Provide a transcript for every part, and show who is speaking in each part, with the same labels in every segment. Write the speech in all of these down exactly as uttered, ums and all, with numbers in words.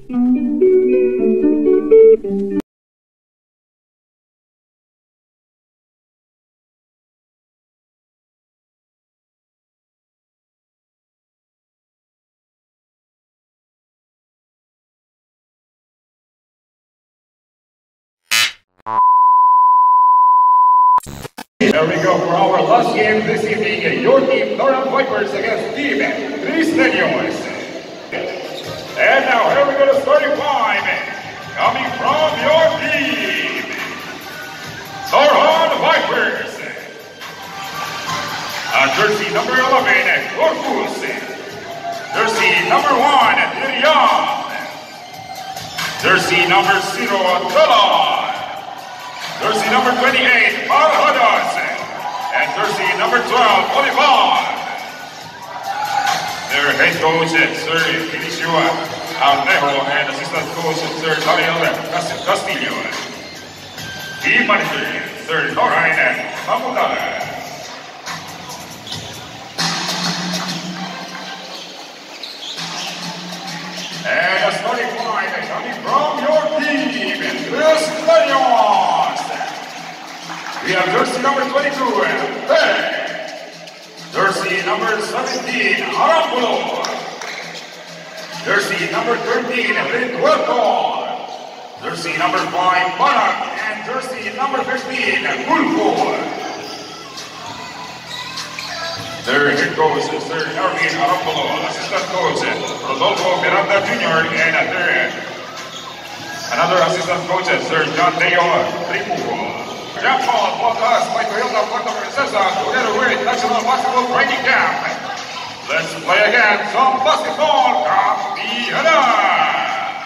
Speaker 1: There we go for our last game this evening. Your team, Northern Vipers against Team Tres Leños. And now here we go to starting five. Coming from your team, Northern Vipers. Uh, jersey number eleven, Corpus. Jersey number one, Diriam. Jersey number zero, Tala. Jersey number twenty-eight, Marhadas. And jersey number twelve, Olivar. Their head coach, Sir Inicio Arnejo, and assistant coach, Sir Daniel Castillo. Team manager, Sir Norain Mamudala. And a starting line coming from your team, Tres Leños. We have jersey number twenty-two, Pérez. Jersey number seventeen, Arambulo. Jersey number thirteen, Rituerto. Jersey number five, Barak. And jersey number fifteen, Gulfo. Their head coach, Sir Erwin Arambulo. Assistant coach, Rodolfo Miranda Junior And their another assistant coach, Sir John Leo Tripugo. Japan broadcast by Toyota Puerto Princesa together with National Basketball Training Camp. Let's play again some basketball, Campeona!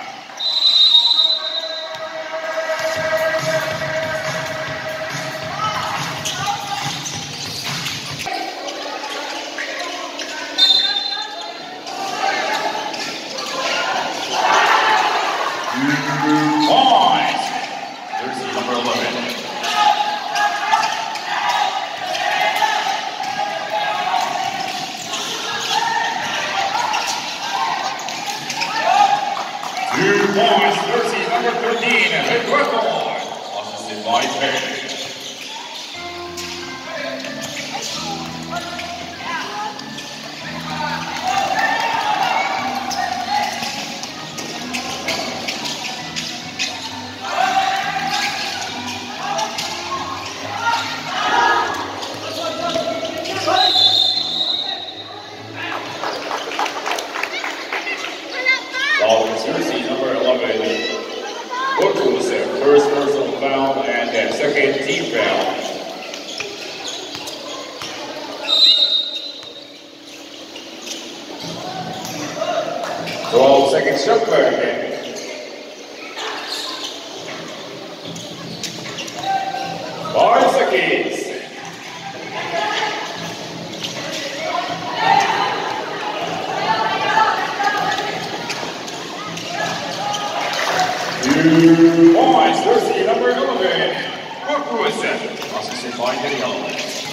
Speaker 1: Points. Jersey number eleven. Two points, jersey number thirteen, Rituerto. Assisted by Pérez. Jersey number eleven, Corpus, first personal foul and a second team foul. twelve second shot clock again. Five seconds. Two points, jersey number eleven, Corpus, assisted by Daniel.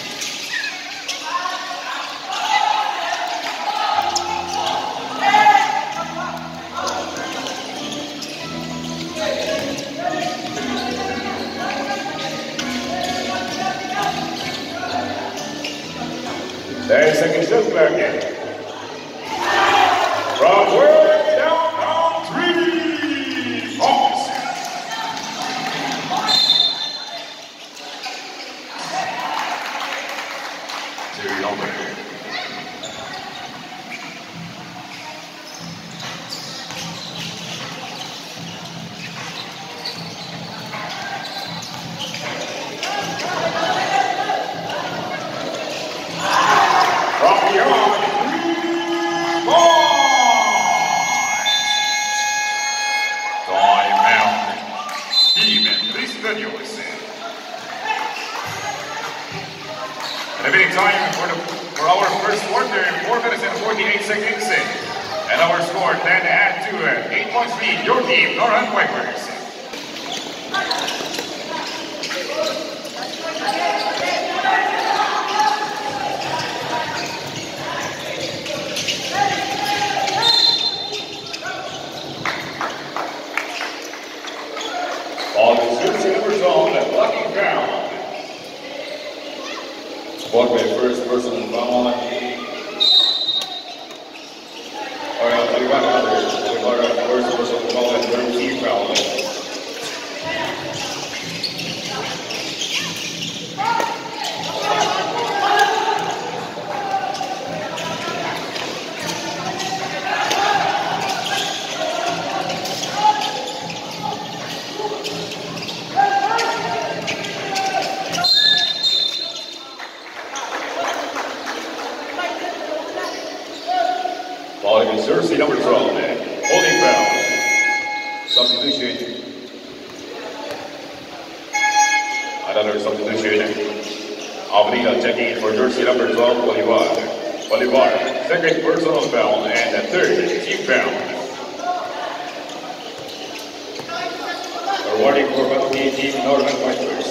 Speaker 1: There's second shot clock again. From way down, three points. Terry Albert. From beyond, three points. Timeout. Team Tres Leños. Limiting time for, the, for our first quarter, four minutes and forty-eight seconds. And our score ten add to eight points lead. Your team, Northern Vipers. blocking foul.
Speaker 2: Bought by first personal foul. Alright, we got another. We got our first personal foul and third team foul.
Speaker 1: Jersey number twelve, holding foul. Substitution. Another substitution. Avenida checking in for jersey number twelve, Bolivar. Bolivar, second personal foul and the third team foul. Awarding for penalty team Northern Vipers.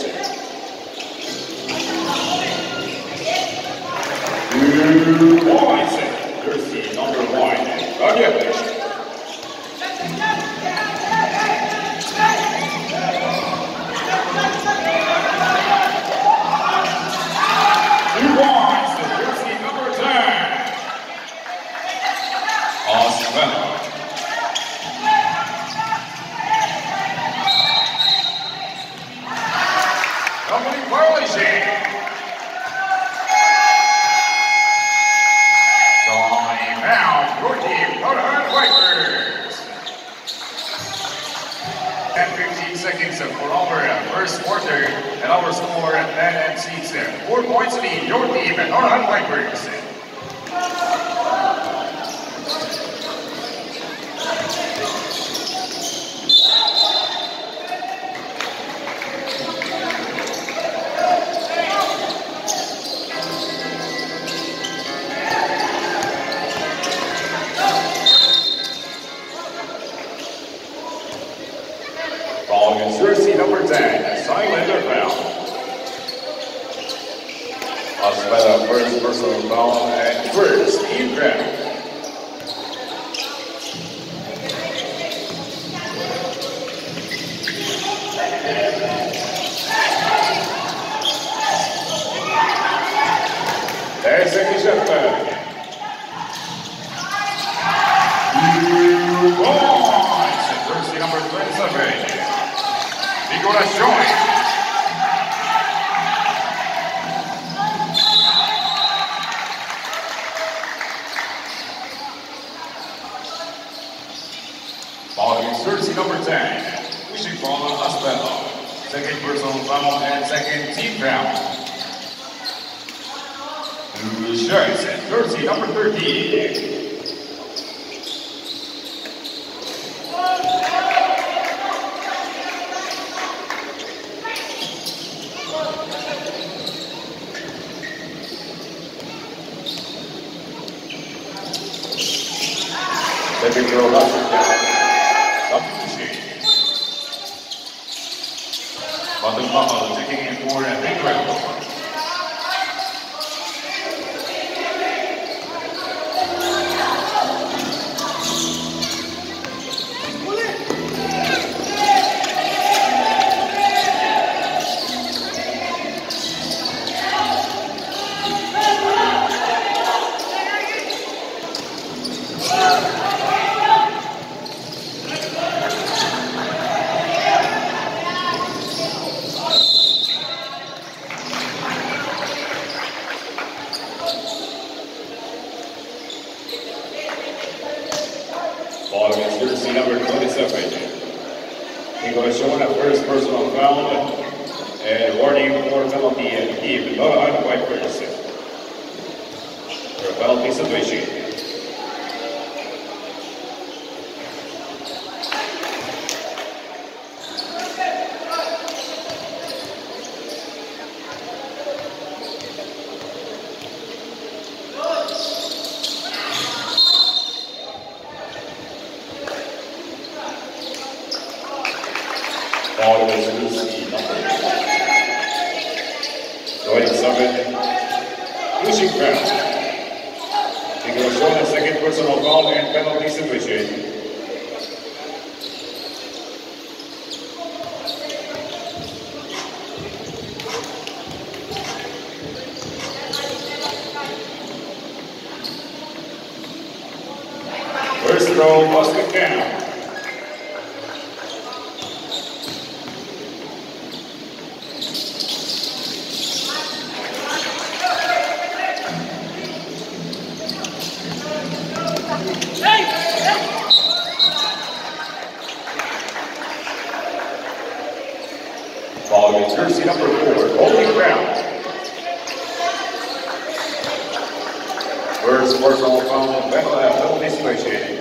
Speaker 1: Two points. Jersey number one. Again. Two points to jersey number ten. Osvaldo. Company violation. ten fifteen seconds for our first quarter, and our score at ten and six. Four points lead, your team, and Northern Vipers. Jersey number ten, Silender foul. Osvaldo first personal foul and first team foul. There's second shot back. Two points. Jersey number twenty-seven. Nicolas Joy. Following jersey number ten, pushing from Osvaldo. Second personal foul and second team foul. Blue shirts and jersey number thirteen. Second row substitution. Bottom Buffalo taking in for a big round. Following jersey number twenty-seven. He was shown a first personal foul and warning for penalty and team Northern Vipers. For a penalty situation. Following jersey number twenty-seven, pushing foul. He was shown a second personal foul and penalty situation. throw, basket count.
Speaker 2: Following jersey number four, Holy Crown. First personal foul, Bethlehem penalty situation.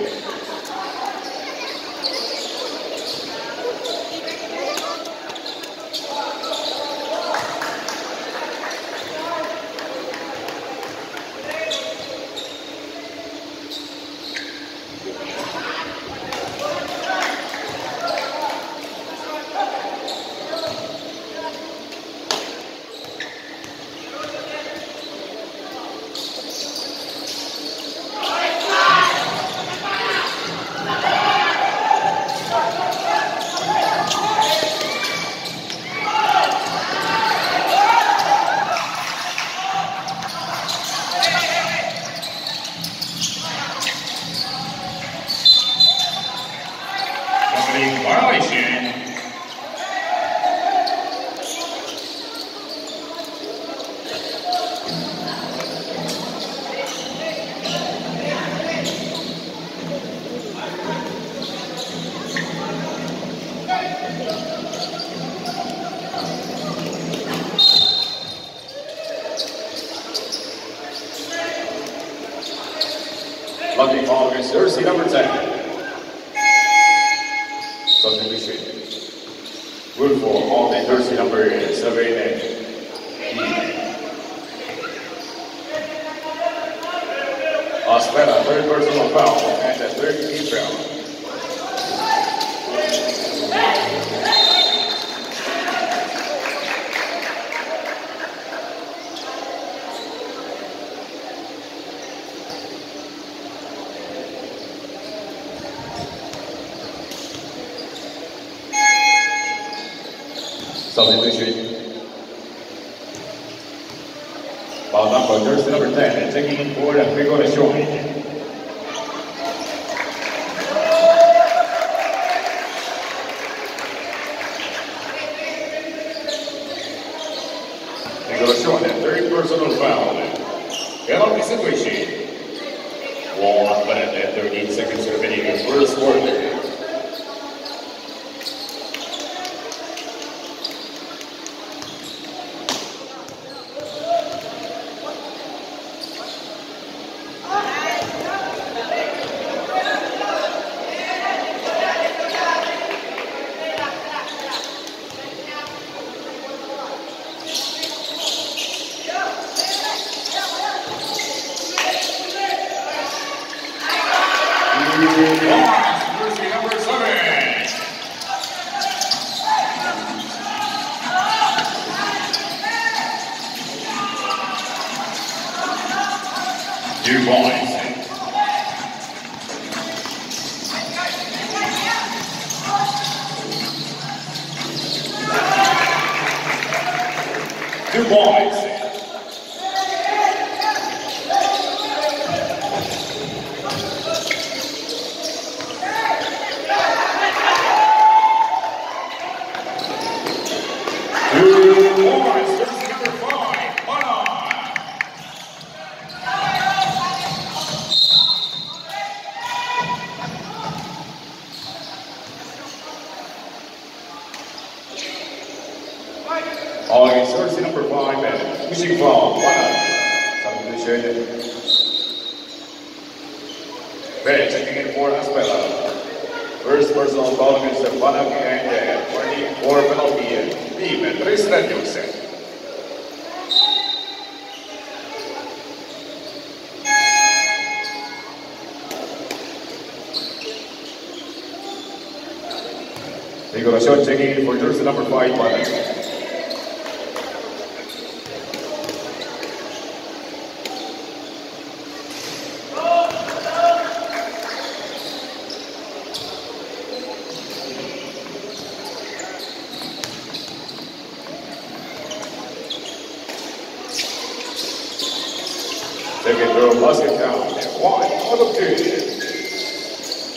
Speaker 1: Violation.
Speaker 2: Lucky foul against jersey number ten. Subdivision. Good for all the jersey number seven and eight. Aspera, third personal foul and the third team foul. Subdivision. Foul number jersey number ten and taking in forward and Gregor Shomi. Gregor Shomi, third personal foul. Penalty situation. One minute and thirteen seconds remaining. First quarter.
Speaker 1: Jersey number seven. Two points. Two points.
Speaker 2: All against jersey number five and pushing foul. Subdivision. Bench checking in for Aspera. First personal foul against the Panak and twenty-four penalty team and Tristan Joseph. Nicolas Shot checking in for jersey number five, Panak. Second throw, basket count, and one out of two.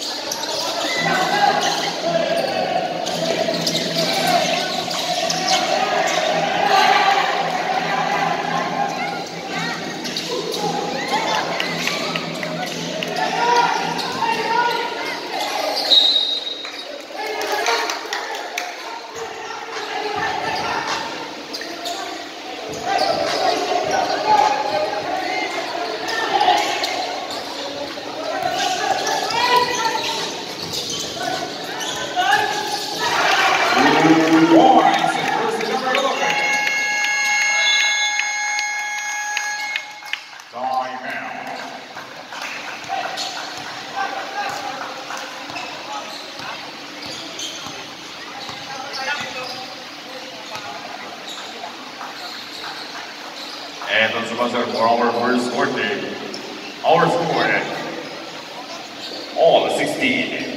Speaker 1: And the sponsor for our first quarter, our score, all sixteen.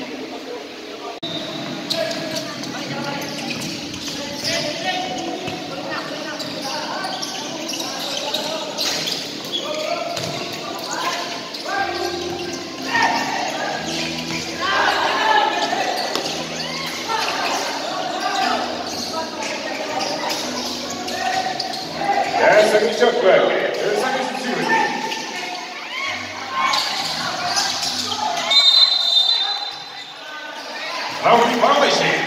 Speaker 2: Second shot back. There's second security.
Speaker 1: Now polishing.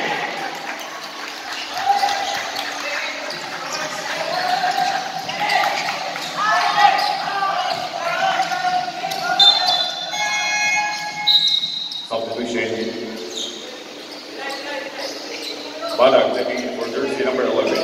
Speaker 2: Substitution. Badak taking it for jersey number eleven.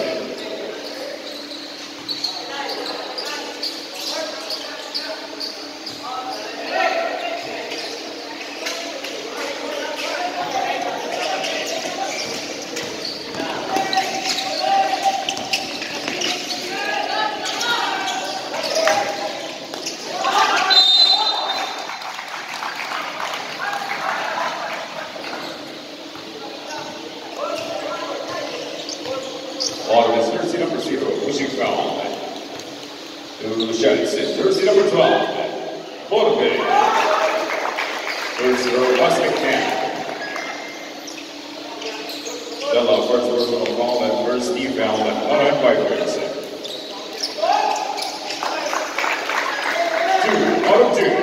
Speaker 2: Ball is jersey number zero, pushing foul. To shots in jersey number twelve, Borbe. First row basket camp. Della first personal foul and first team foul at one and five minutes. Two, out of two.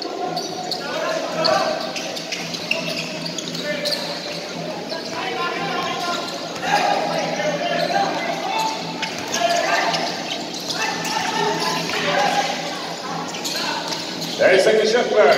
Speaker 2: There's second shot back.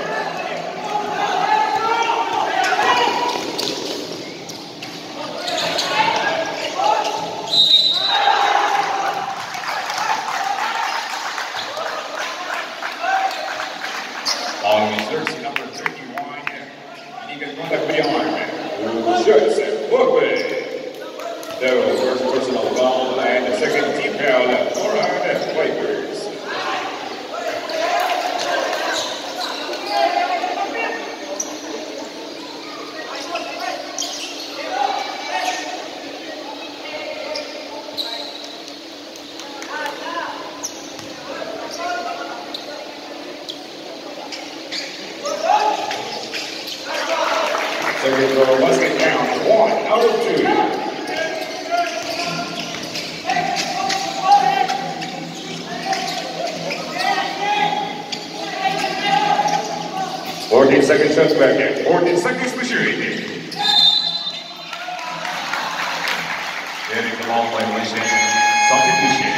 Speaker 1: On jersey number thirty-one, he can contact with the arm.
Speaker 2: Shots at Borbe. The first personal foul and the second team foul at Florida Vipers. Second row basket count, one out of two. fourteen second shots back in, fourteen seconds maturity.
Speaker 1: Getting the ball violation, substitution.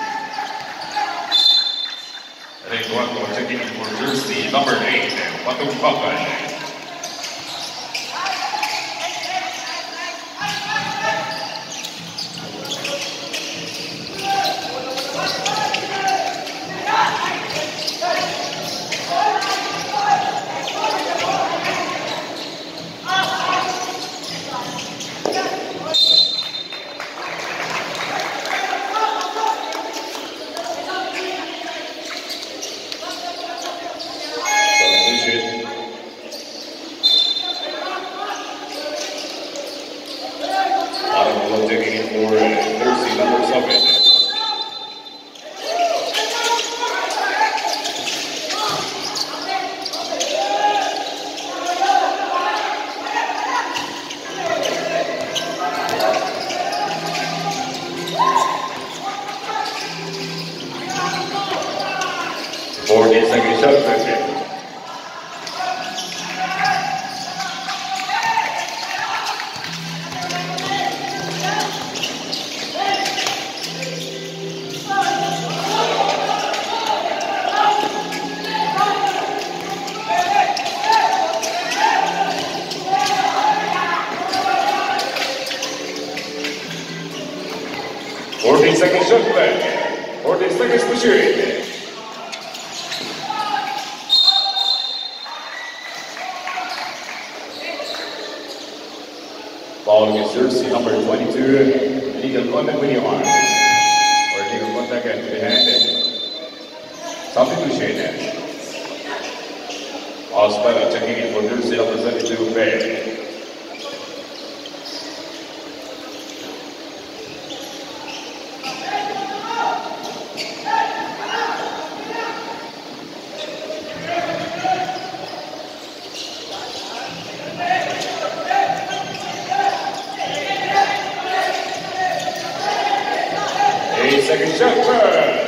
Speaker 1: Recuerdo checking in for jersey number eight, Patung Papan.
Speaker 2: Taking it for jersey number seven. fourteen second shot back there. fourteen seconds shot back. fourteen seconds to shoot. Following is jersey number twenty-two, legal contact with your arm. Or legal contact and behind it. Aspera checking in for jersey number seventy-two, Bay. Eight second shot, turn.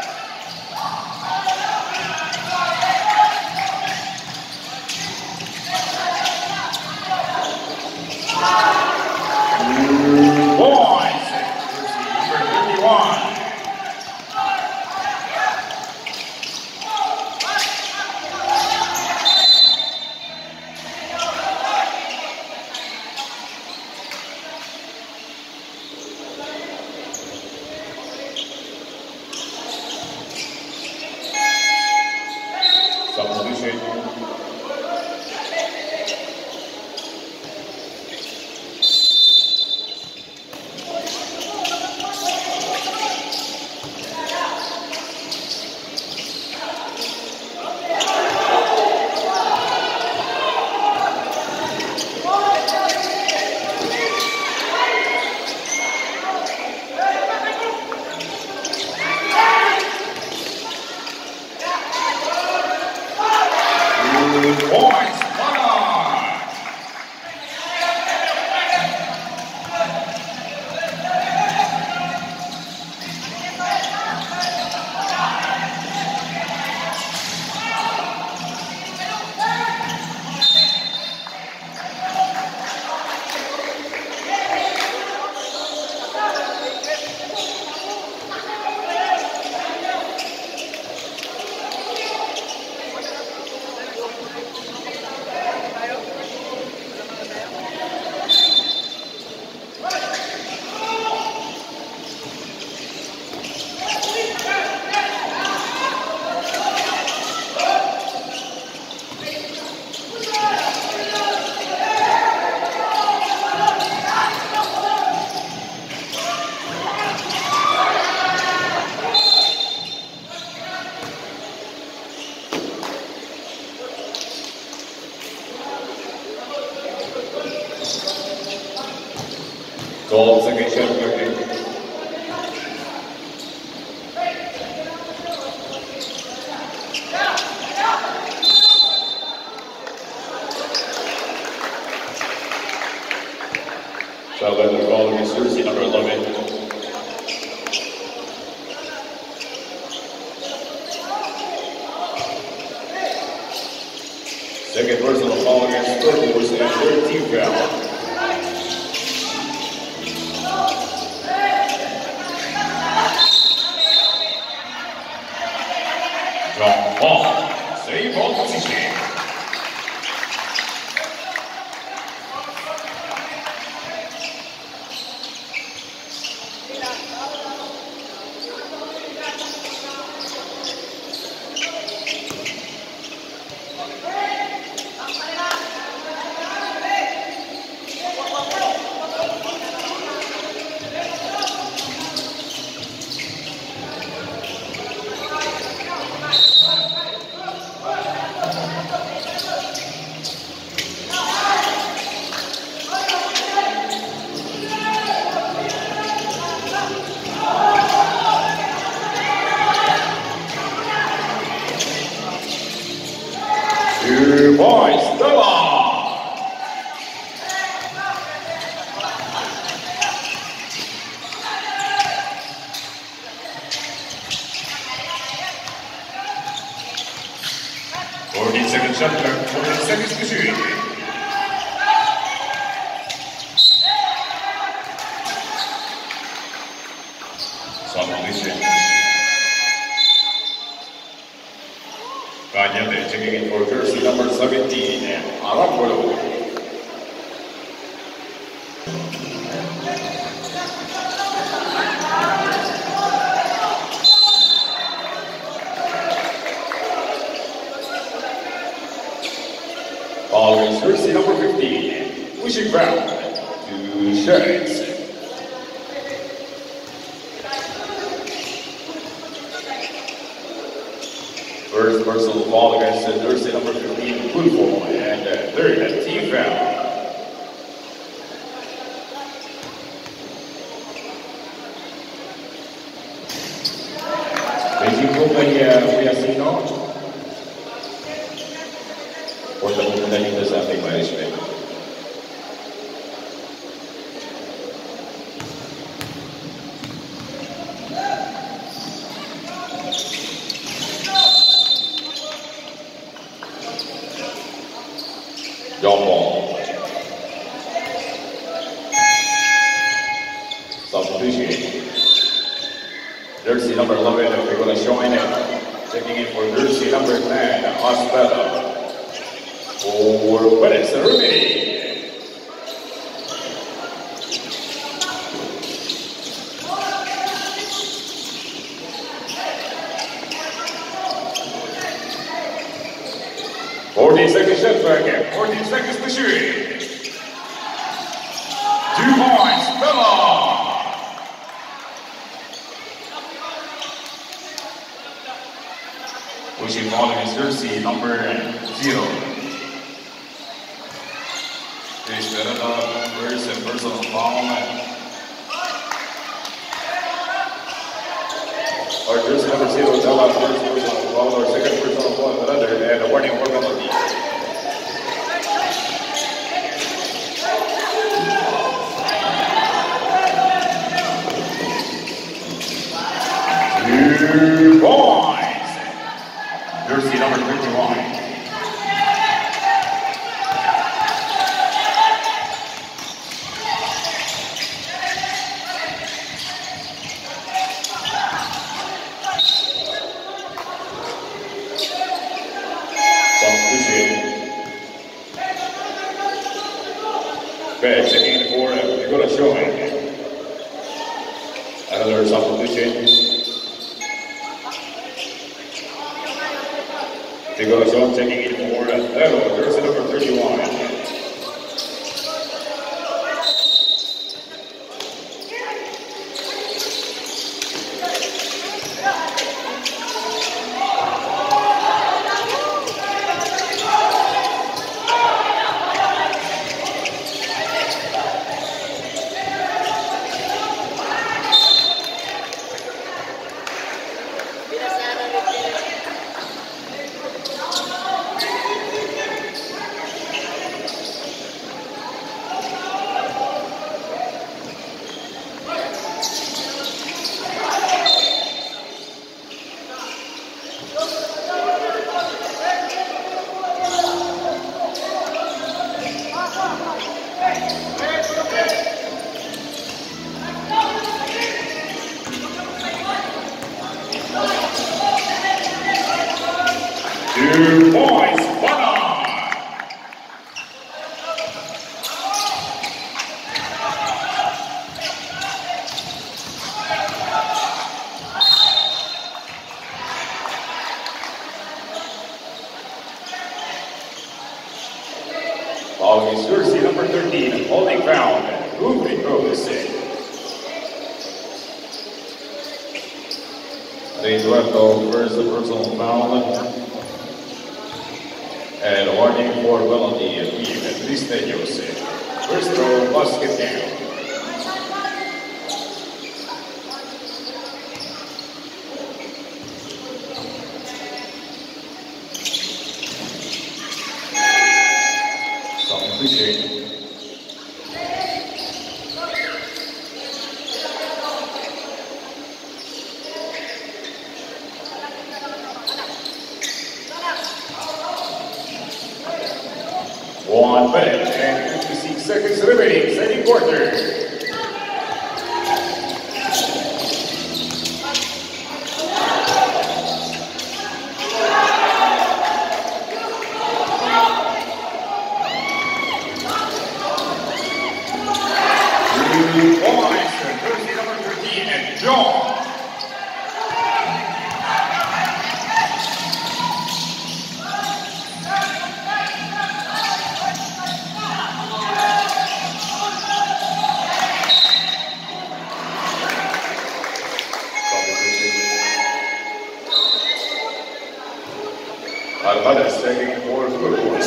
Speaker 2: Substitution. Points, one on. Goal second shot, okay. So let the ball is jersey number eleven. Second personal foul against Turtles and third team foul. Drop ball, save ball position. Two points, double. fourteen second shot clock, fourteen seconds to shoot. Substitution. Cañete checking in for jersey number seventeen, Arambolo. Following jersey number fifteen, pushing ground to Shades. First personal foul against jersey number fifteen, Gulfo, and uh, third, a team foul. Beijing po kay uh, Kuya Sino. Punta po muna dito sa ating management. John Paul. Substitution. Jersey number eleven, we're going to join it. Checking in for jersey number ten, Ospella. For Perez Rumi. Fourteen seconds shot back. Fourteen seconds to shoot. Two points, Bella. Pushing ball against jersey number zero. Chris Bella, first and personal foul. Our jersey number zero, Bella, first personal foul, or second personal foul, another, and a warning for penalty. Two points. Jersey number fifty-one. Substitution. Bad checking for Nicola Showing. Another substitution. Nicola Showing taking it for Lero, jersey number thirty-one. Two points, one on. Following is jersey number thirteen, holding foul, moving Rose. Eduardo, first personal foul. And warning for penalty at Triste Jose. First throw, basket down. Substitution. One minute and fifty-six seconds remaining, second quarter. Three points, jersey number thirteen, and John. Armadas taking for good course.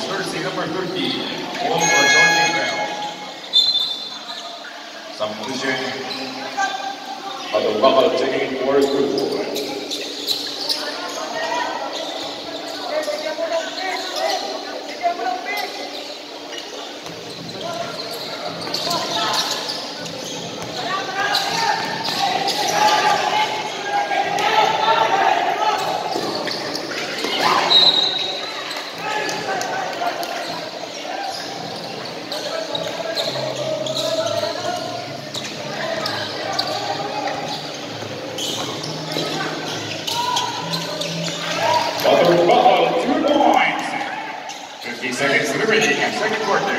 Speaker 2: jersey number thirteen, all for Jordan Bell. Substitution of the Buffalo taking for Gulfo. Buffalo, two points. fifty seconds remaining in second quarter.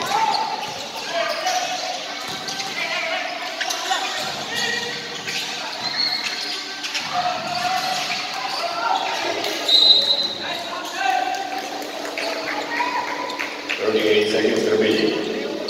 Speaker 2: thirty-eight seconds remaining.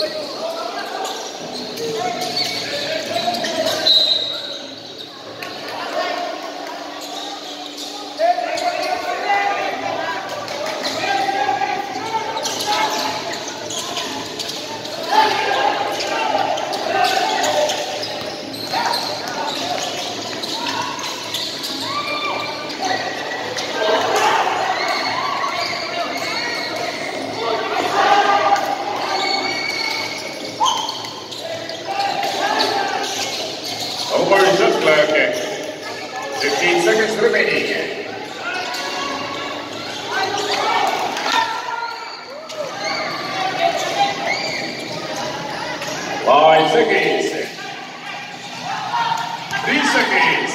Speaker 2: Over shot clock. fifteen seconds remaining. Five seconds. Three seconds.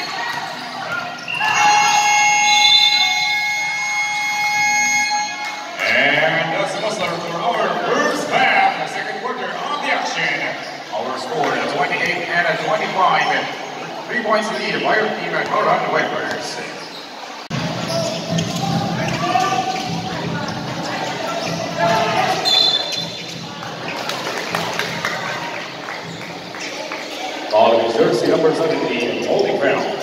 Speaker 2: And that's the start for our first half, the second quarter on the action. Our score at twenty-eight and at twenty-five. Three points lead by our team at Colorado Vipers. Following jersey number seventeen, Holy Crown.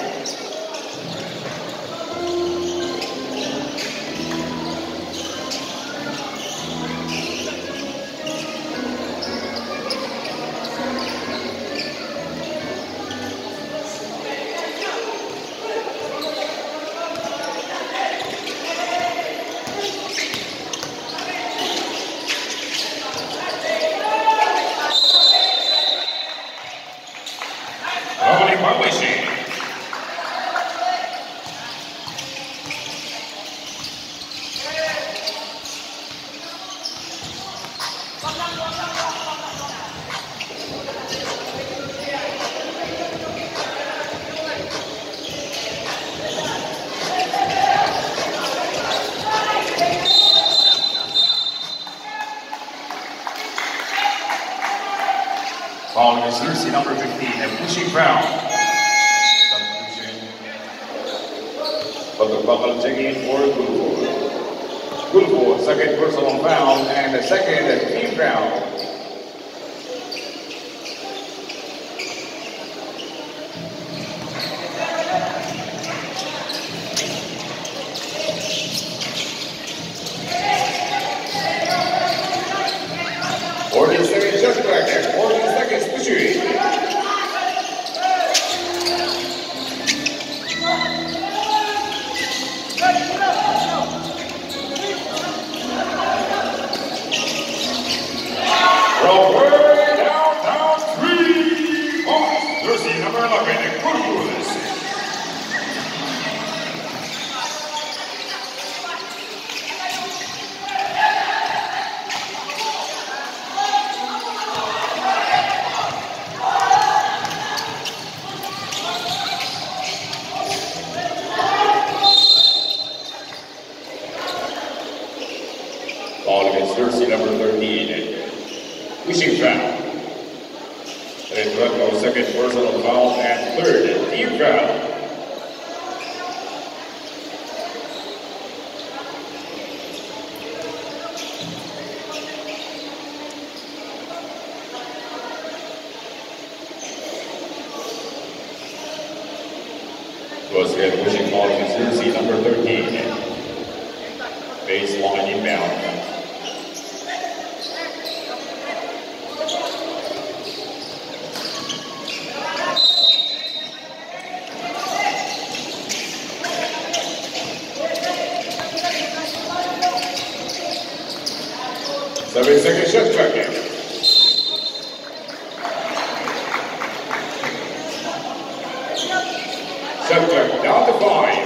Speaker 2: Following is jersey number fifteen, Pushing Brown. Substitution. But the Buffalo taking in for Gulfo. Gulfo, second personal foul, and the second team foul. forty seconds just back there. forty seconds to shoot. Robert down, down, three points. Jersey number eleven, Cruz. Ball against jersey number thirteen, Pushing foul. And Greco, second personal foul, and third team foul. Once again, Pushing ball against jersey number thirteen. Baseline inbound. Seven second shot clock. Shot clock down to five.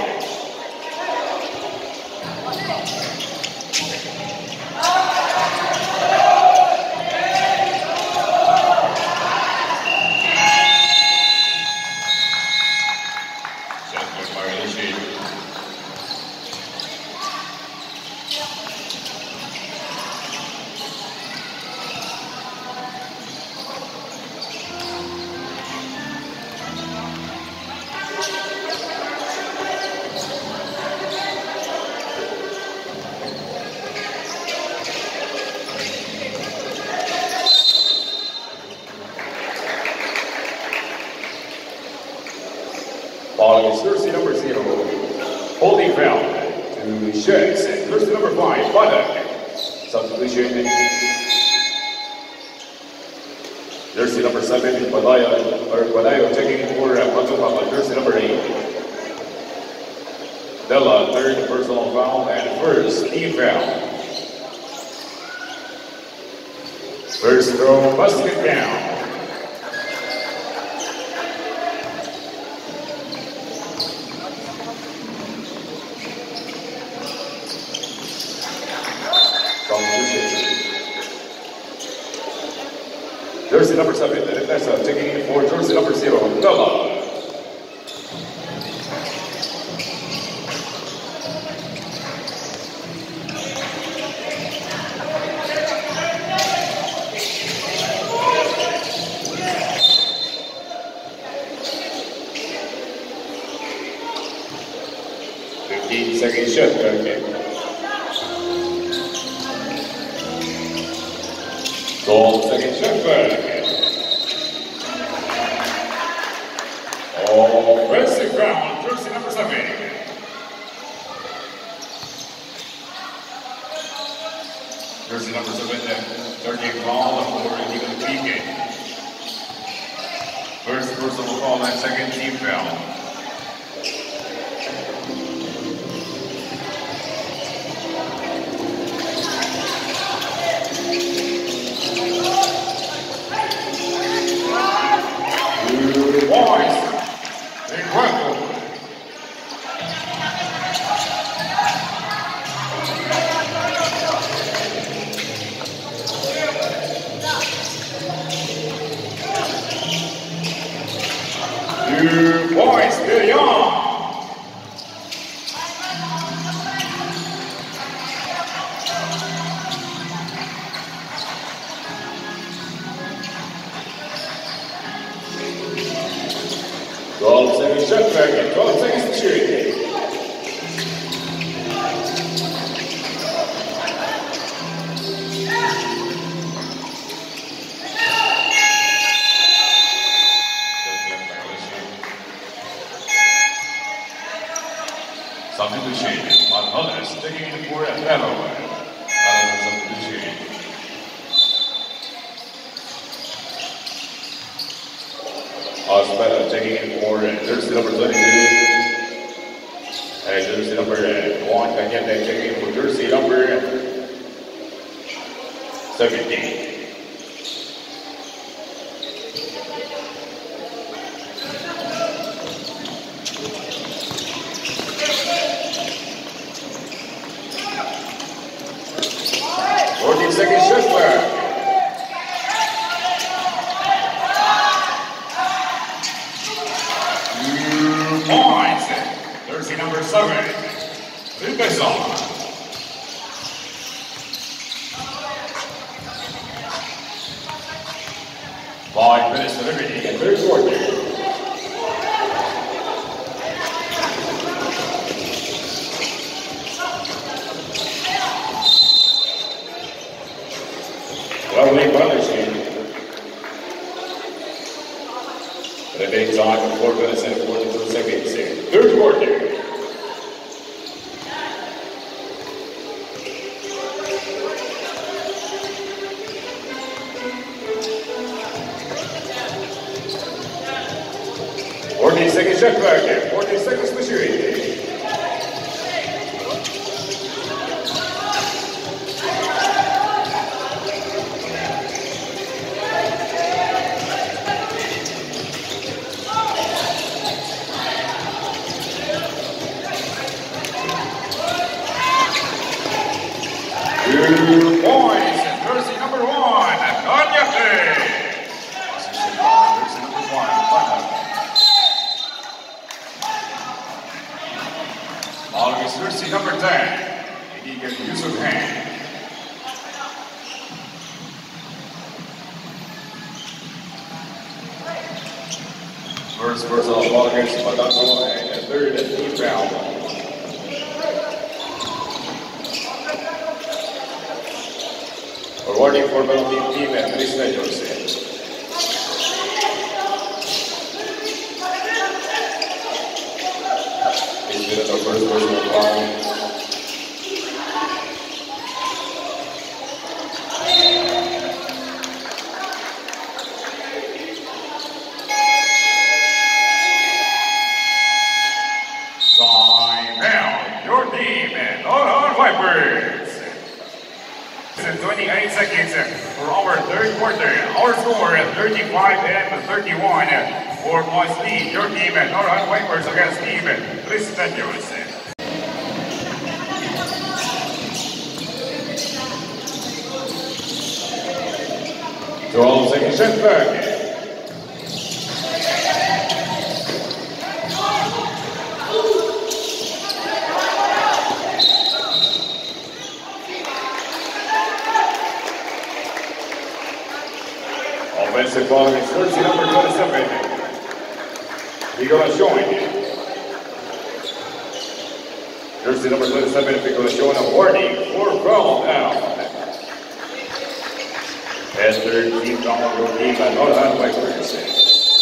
Speaker 2: Following is jersey number zero, holding foul to Sheds, and jersey number five, Badak. Substitution. Jersey number seven, Badayo, or Badayo taking it for Matupapa, jersey number eight. Della, third personal foul, and first team foul. First throw, basket down. Jersey number seven, Nessa taking it for jersey number zero, Della. fifteen second shot, okay. Goal, second shot back. Offensive foul, jersey number seven. Jersey number seven, third game foul for illegal peeking. First personal foul and second team foul. Boys, incredible. Two points, Beyond. twelve seconds shot back and twelve seconds to shoot. Substitution. Martinez taking it for a fellow. Another substitution. Ospetta taking it for jersey number twenty-two. And jersey number one, again, they're taking it for jersey number seventeen. fourteen seconds shot clock. Points, jersey number seven, Ripesson. Five minutes to liberty in third quarter. Well, late partnership. Remaining time for four minutes and forty-two seconds. Third quarter. fourteen seconds shot clock and fourteen seconds to shoot.
Speaker 1: Two points, jersey number one, Kanyate. Assistant by jersey number one, Kanyate. Following is jersey number ten, Inigan Yusuf Han. First personal foul against Madango and the third and team foul. Awarding for penalty team and Tris Medjos. He's been at the first personal foul.
Speaker 3: twenty-eight seconds for our third quarter. Our score thirty-five and thirty-one. Four points lead. Your team, Northern Vipers against team Tris Medjos.
Speaker 2: twelve seconds set back. Offensive ball is jersey number twenty-seven. Nicolas Schoen. Jersey number twenty-seven, Nicolas Schoen, a warning for foul now. And third team foul will be by Northern Vipers.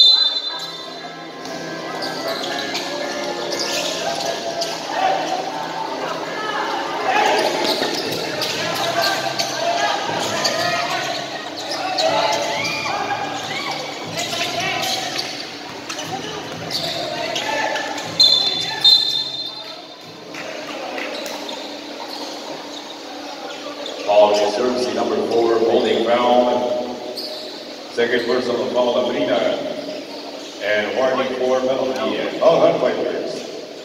Speaker 2: Jersey number four, holding foul. Second personal foul, Abrina. And warning for penalty, Northern Vipers.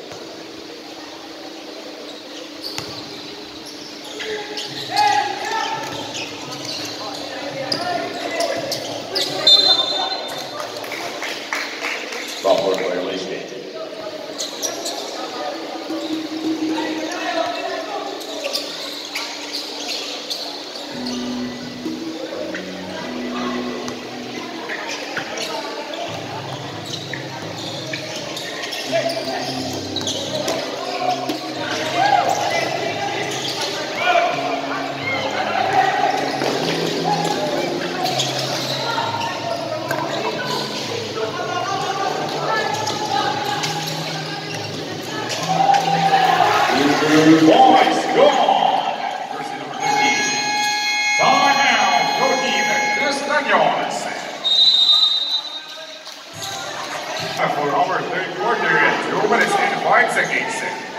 Speaker 2: Foul for violation.
Speaker 1: Two points gone. Jersey number fifteen. Time out. Your team, Tris Medjos. For our third quarter, two minutes and five seconds.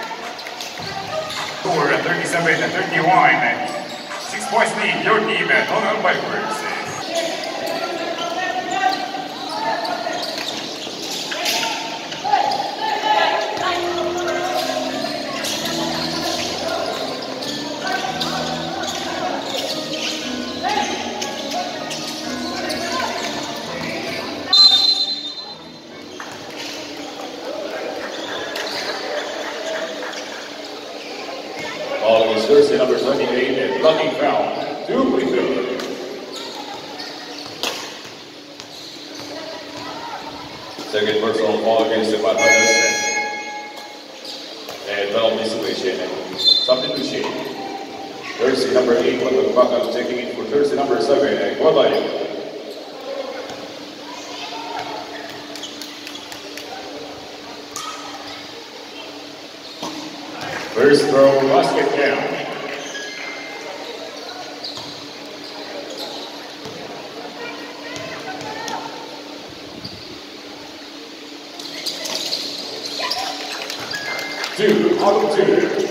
Speaker 1: Score thirty-seven and thirty-one. Six points lead. Your team, Northern Vipers.
Speaker 2: Following is jersey number twenty-eight and blocking foul. Two free throws. Second personal foul against the Matangas. And penalty situation. Substitution. Jersey number eight, Matangas taking it for jersey number seven and Guadalupe. First throw, basket count. Two, out of two.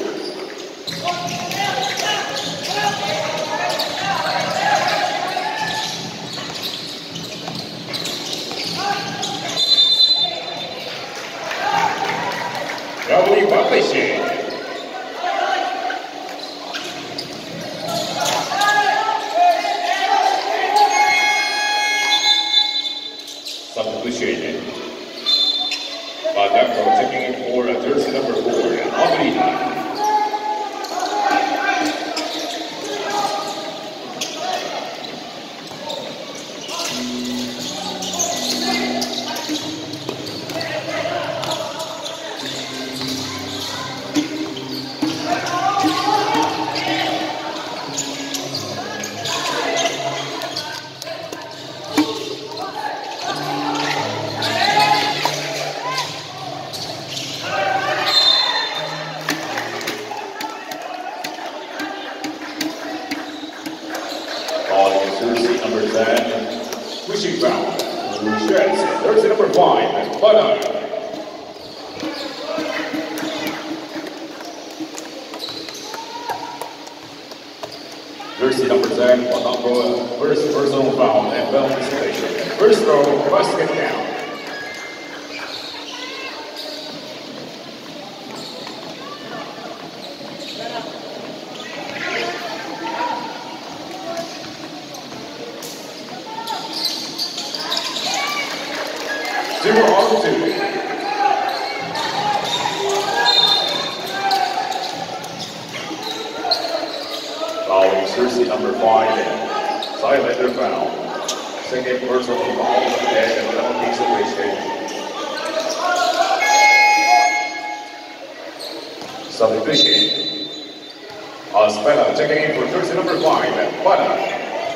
Speaker 2: Double violation. number ten, pushing foul. Jets, jersey number five, Bada. Jersey number ten, Watango, first personal foul and penalty situation. First throw, basket down. Zero on two. Foul, jersey number five, Silander foul. Second personal foul and penalty situation. Substitution. Ospella checking in for jersey number five, Bada.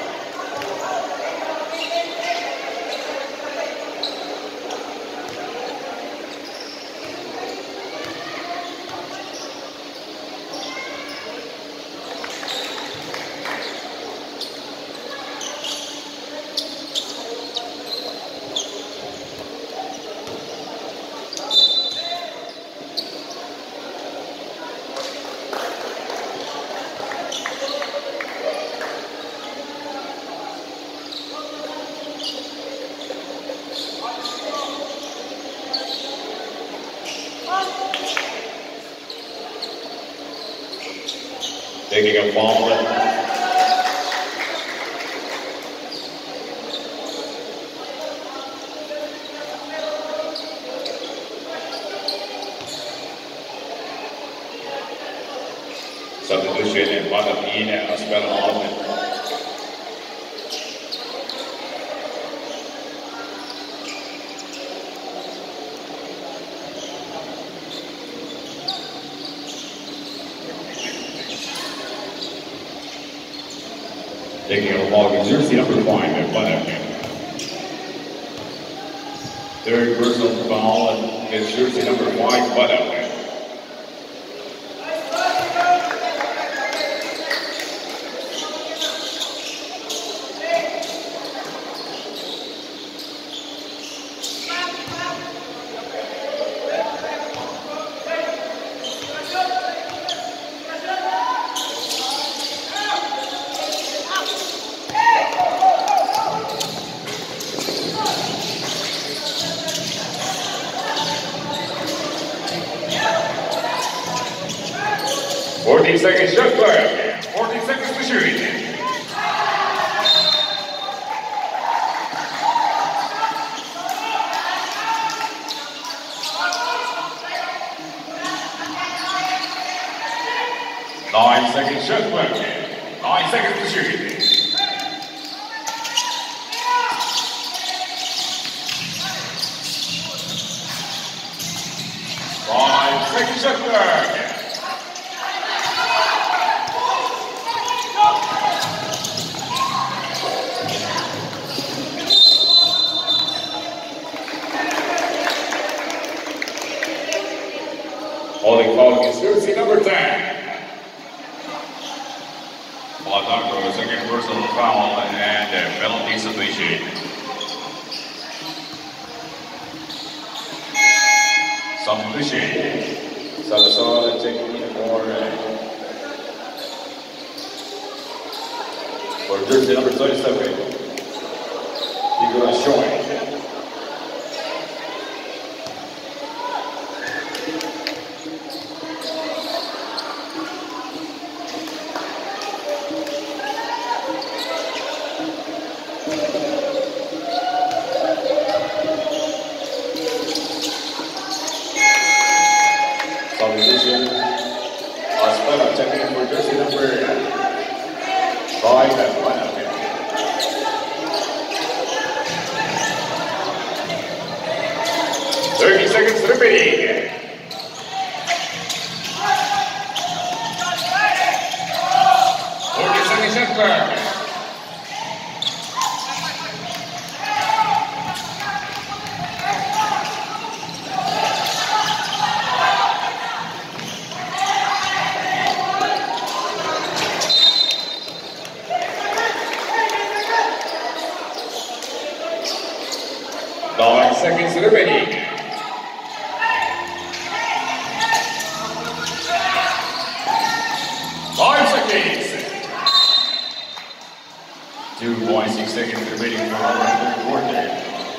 Speaker 2: Taking a foul. Substitution and Bada in as well on. Taking a log is jersey number five at Bada. Third personal foul is jersey number five, Bada. fourteen seconds shot clock. fourteen seconds to shoot. Nine seconds shot clock. Nine seconds to shoot. Five seconds shot clock. Holding foul is jersey number ten. Watango, second personal foul and penalty submission. Submission. Salazar taking in for, for jersey number thirty-seven. Figura showing. Substitution. Ospella checking in for jersey number five and one up. Thirty seconds remaining. Forty seconds shot clock. seconds remaining.
Speaker 3: Five seconds.
Speaker 2: two point six seconds remaining for our third quarter.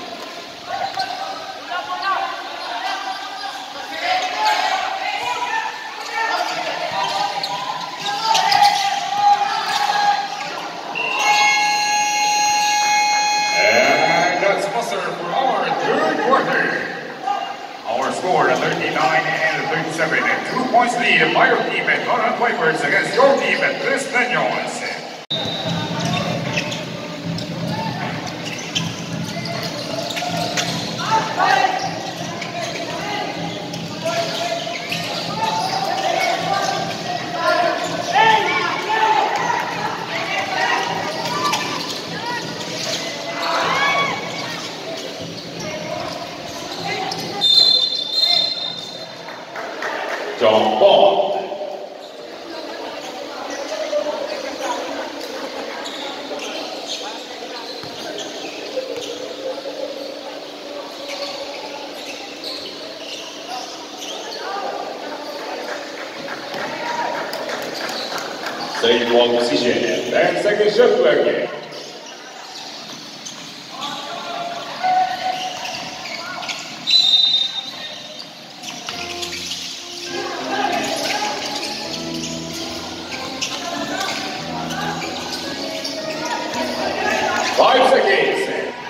Speaker 3: And that's buzzer for our third quarter. Our score at thirty-nine and thirty-seven. Two points lead by your team at Northern Vipers against your team at Cristeños.
Speaker 2: John Ball. Save ball position. ten seconds shot clock. Five seconds.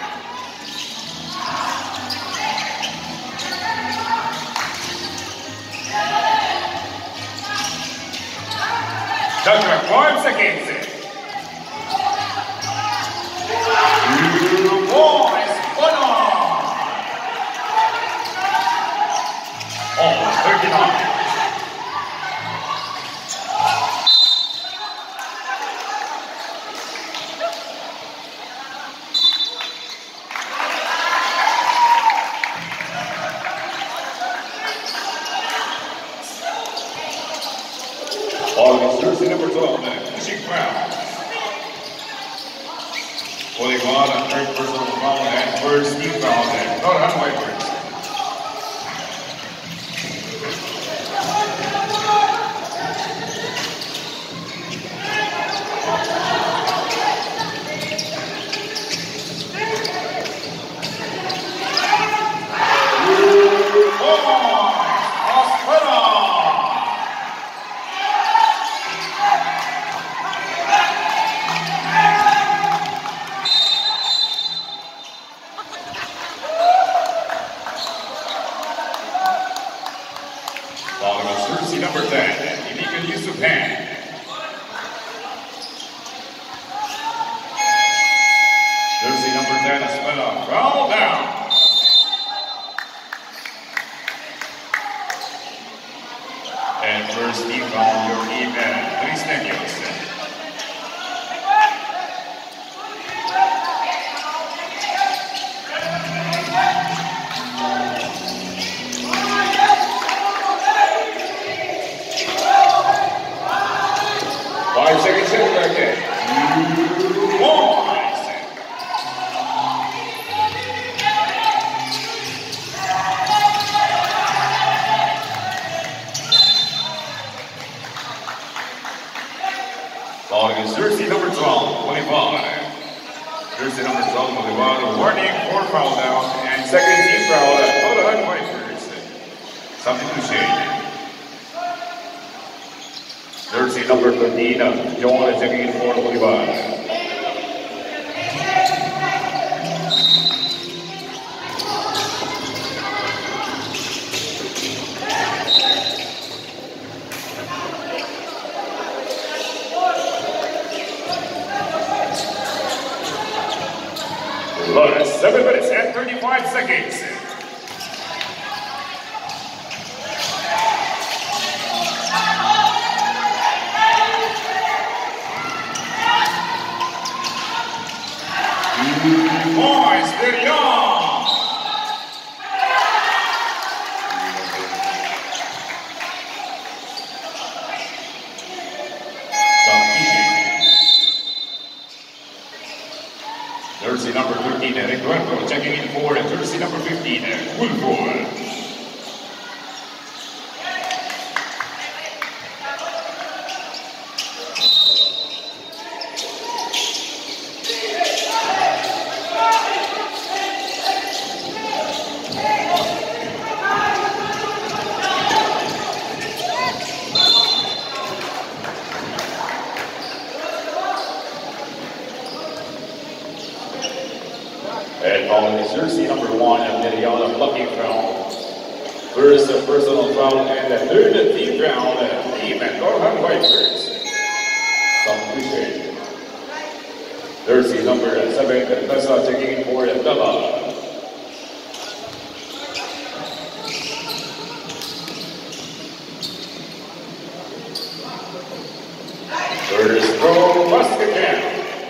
Speaker 3: Doctor, five seconds. Two points, one on. Oh, thirty-nine.
Speaker 2: All jersey number twelve, man.
Speaker 3: Pushing foul. Holding on, a third personal foul and first team foul there. Northern Vipers. Following us, jersey number ten, Emeka Yusupan. Jersey number ten, Asmela, foul down. And first team foul, your team at Cristeños.
Speaker 2: Five seconds in back there.
Speaker 3: Two points. Following is jersey number twelve, Bolivar. Jersey number twelve, Bolivar, warning for foul down and second team foul at Northern Vipers. Something to say.
Speaker 2: Jersey number thirteen, John is checking in for Bolivar.
Speaker 3: Look, seven minutes and thirty-five seconds. Points, they're young. Jersey number fifteen, Recuerdo, checking in for jersey number fifteen, Woodford.
Speaker 2: And following is jersey number one, Miriana blocking foul. First a personal foul and the third and team foul, team and Northern Vipers. Substitution. Jersey number seven, Tessa checking in for Bella. First throw, basket down.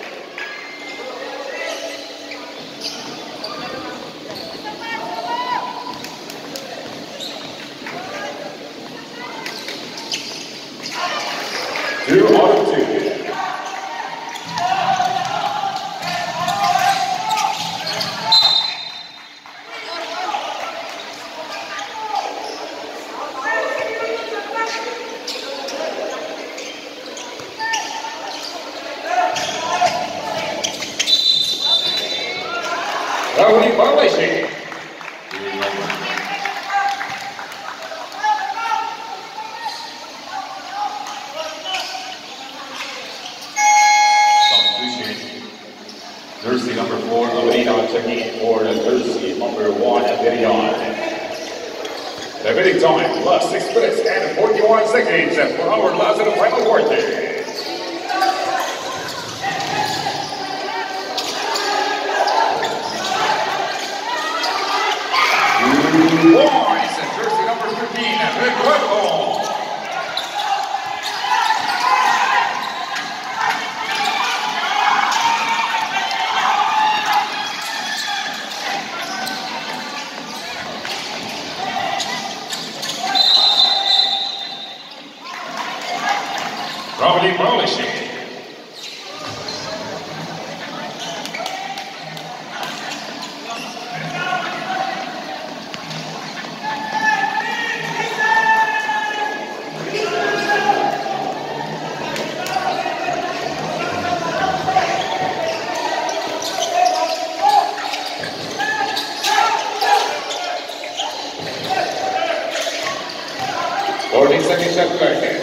Speaker 2: Two out of two.
Speaker 3: Rowdy violation.
Speaker 2: Jersey number four, Laurina checking in for the jersey number one, Miriam.
Speaker 3: The winning time, last six minutes and forty-one seconds for our last and final quarter. Points, jersey number fifteen, Recuerdo. Rowdy violation. fourteen seconds left right there.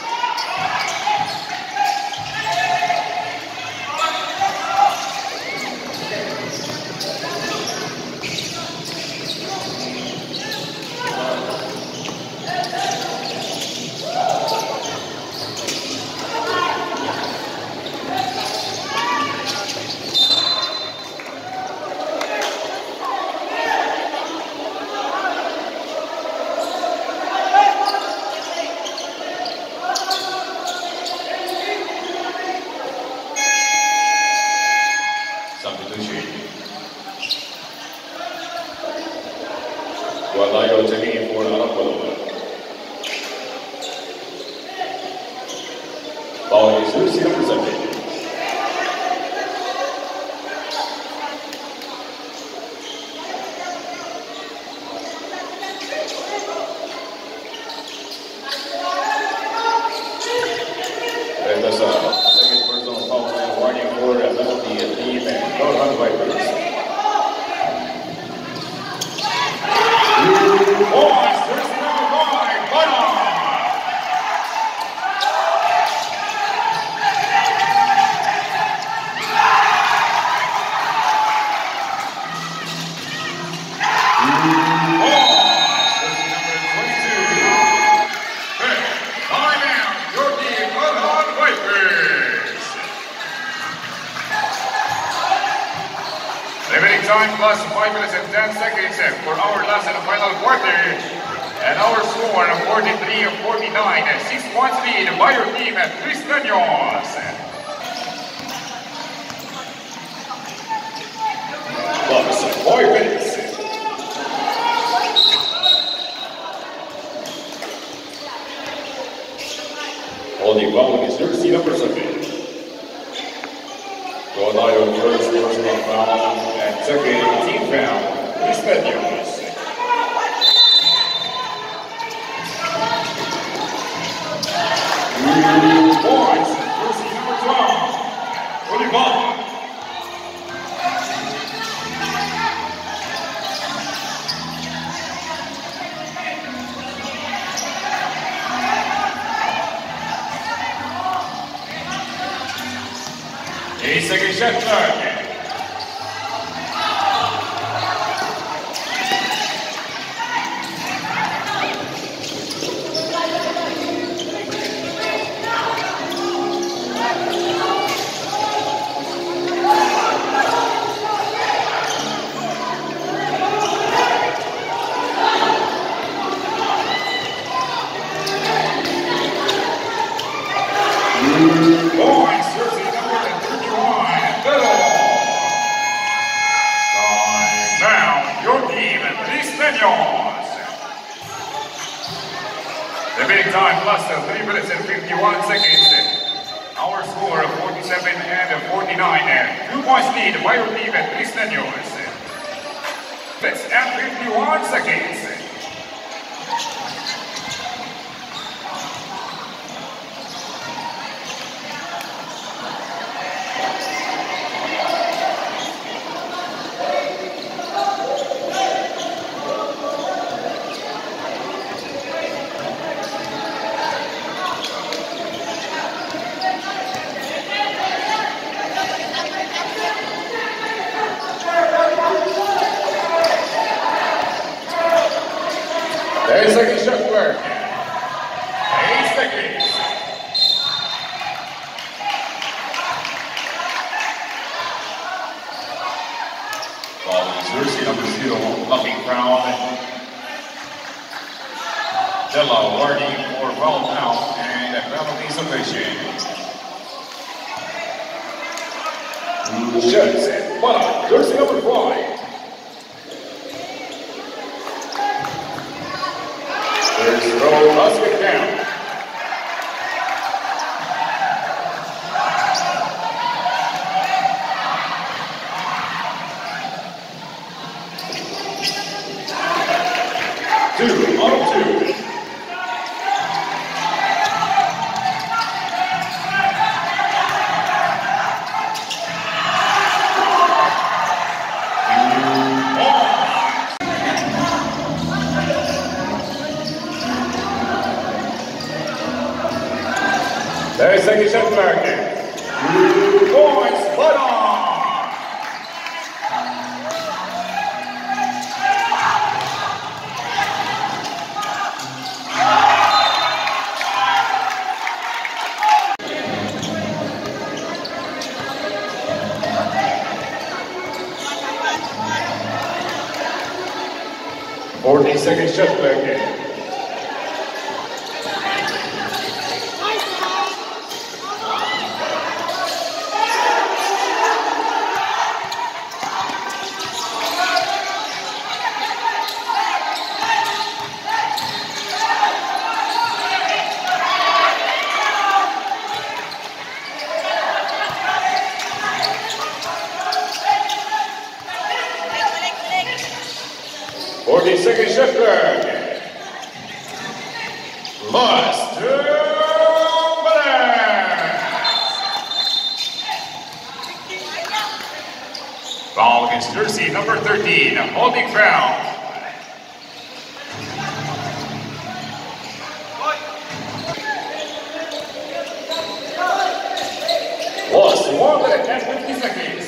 Speaker 2: Substitution. Guadayo checking in for Arapolo. Following is jersey number seven. And that's a second personal foul and warning for a penalty team and Northern Vipers.
Speaker 3: Points, jersey number five, Bana. Remaining time plus five minutes and ten seconds for our last and final quarter. And our score forty-three forty-nine, six points lead by your team at Cristeños.
Speaker 2: Plus five minutes. Holding foul is jersey number seven. Guadayo first, first personal foul and second team foul. Cristeños.
Speaker 3: Points, jersey number twelve, Olivan. Eight second shot clock. Points, jersey number thirty-one, Little. Time down, your team, Cristeños. The winning time plus three minutes and fifty-one seconds. Our score of forty-seven and forty-nine. Two points lead by your team, Cristeños. Let's add fifty-one seconds.
Speaker 2: Eight seconds shot clock.
Speaker 3: Eight seconds.
Speaker 2: Following jersey number zero, Lucky Crown. Della warning for foul now and penalty sufficient. Shots and bottom, jersey number five. There's no basket count. Two out of two. There's second shot clock. Two points, but on. Forty second shot clock. forty second shot clock. Lost to
Speaker 3: Foul against jersey number thirteen, holding foul.
Speaker 2: Lost one minute and fifty seconds.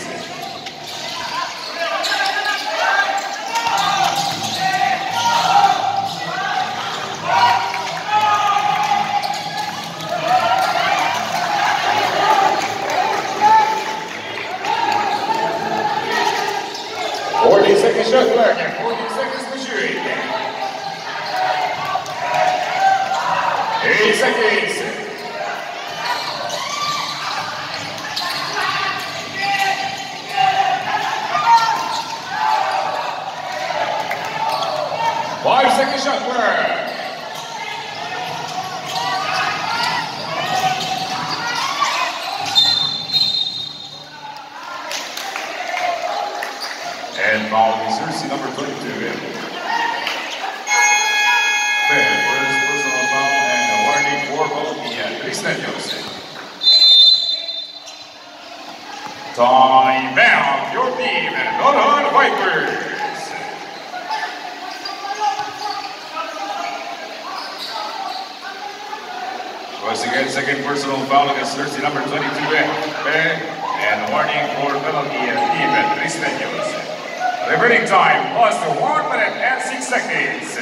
Speaker 2: forty second shot clock and forty seconds to shoot. eight seconds.
Speaker 3: foul is jersey number twenty-two. Then first personal foul and a warning for Colombia, Cristeños. Time out, your team, Doran Vipers. Once again, second personal foul against jersey number twenty-two. And warning for penalty and team at Cristeños. Reverting time was to one minute and six seconds.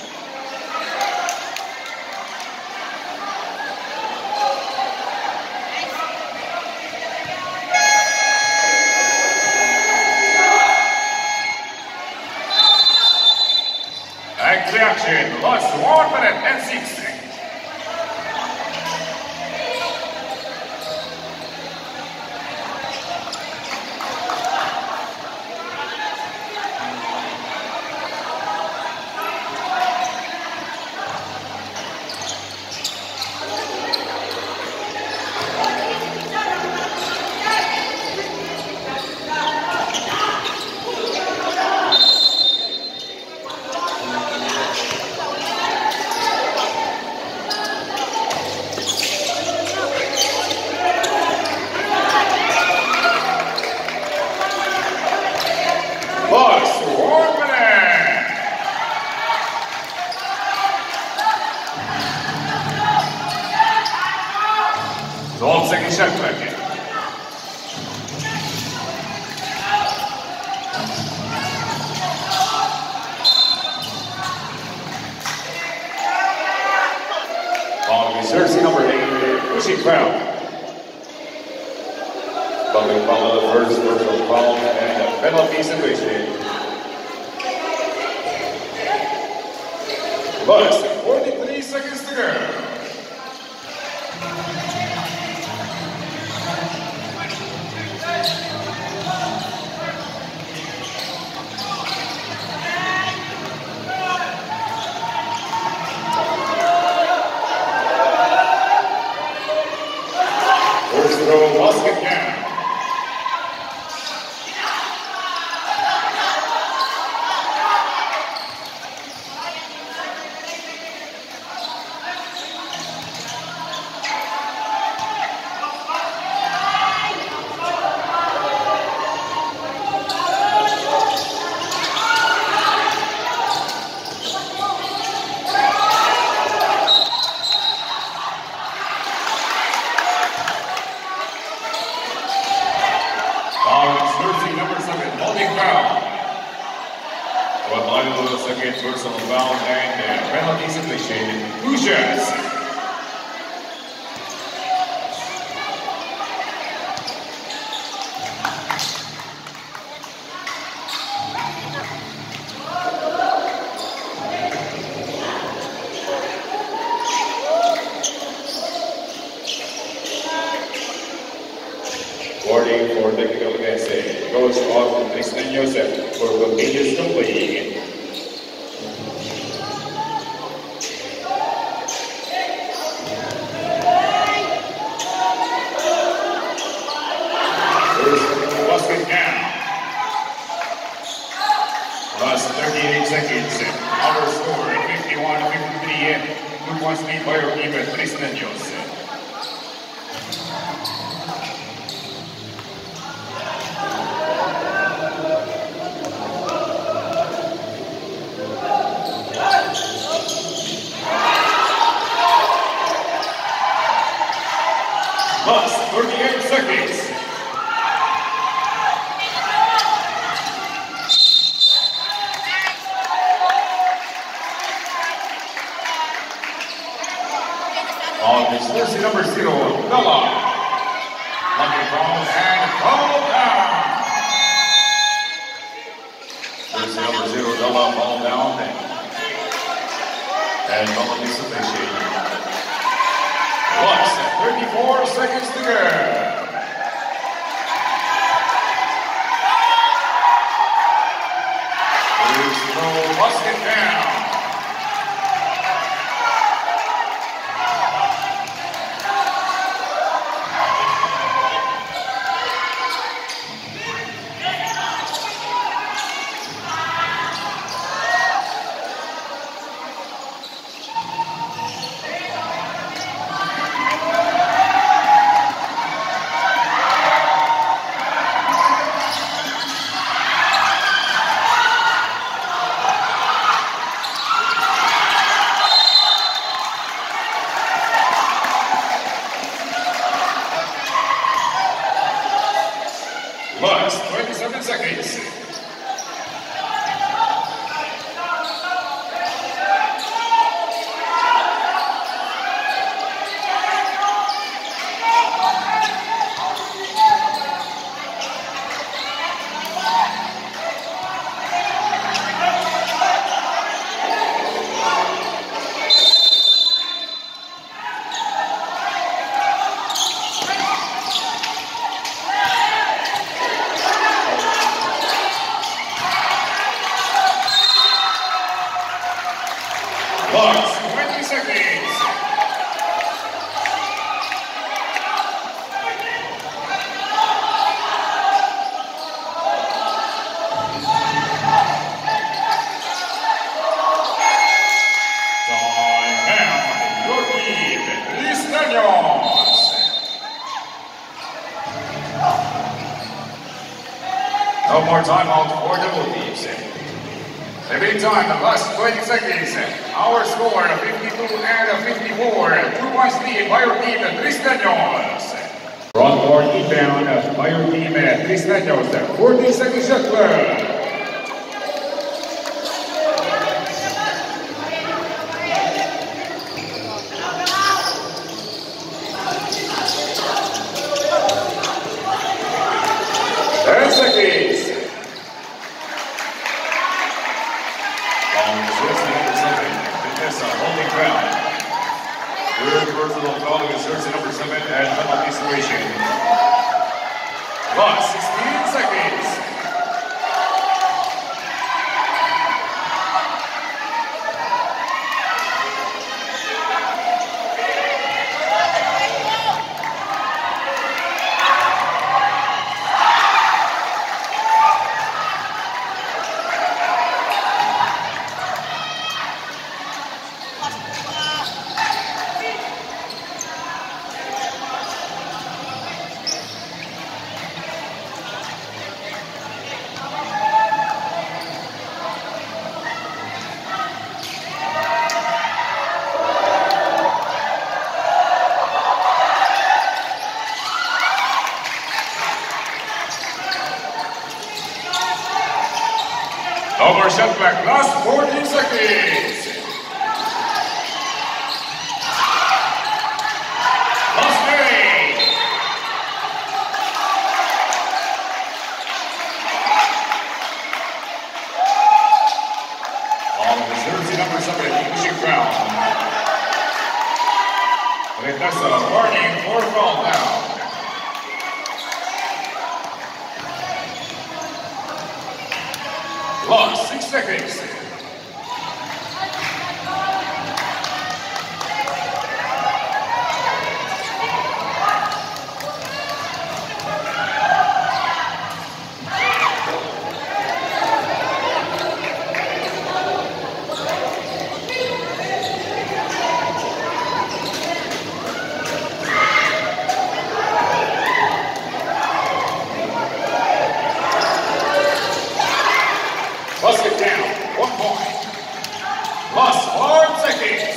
Speaker 3: Back reaction, lost one minute and six seconds. twelve second shot clock. Following jersey number eight, pushing foul. Bumping foul, the first personal foul and a penalty situation. Less than forty-three seconds to go. Basket down. Jersey number seven, holding foul. One final second personal foul and penalty situation. Two shots. Warning for technical against goes off to Cristeños for continuous completing. First basket down. Last thirty-eight seconds. Our score fifty-one fifty-three. Two points lead by our team at Cristeños. Last thirty-eight seconds. On this jersey number zero, Bella. Lucky Brown and foul down. Jersey number zero, Bella, foul down. And penalty submission. Plus thirty-four seconds to go. There's no basket down. fifteen seconds. Plus twenty seconds. Timeout. Your team, Cristeños. No more timeout for the blue teams. The meantime, the last twenty seconds. Our score, fifty-two and fifty-four. Two points lead by your team, Cristeños. Front court inbound by your team, Cristeños. fourteen seconds shot clock. ten seconds. Holding foul. Third personal foul against jersey number seven and penalty situation. Plus sixteen seconds. No more shot clock, last fourteen seconds. Last eight. On the jersey number seven, English Crown. Retessa warning for foul now. Lost six seconds. Basket down, one point. Plus five seconds.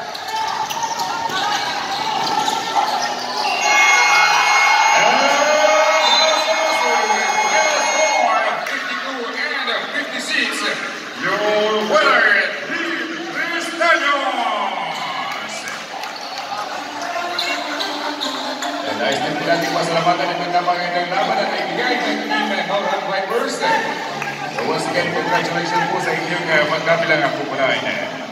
Speaker 3: And fifty-two and fifty-six. Your winner, Team Cristeños. Nais din natin pasalamatan ng magkapangandang laban at naibigay ng team ng Northern Vipers. So once again, congratulations po sa inyong uh, magkabilang ang pupunahin.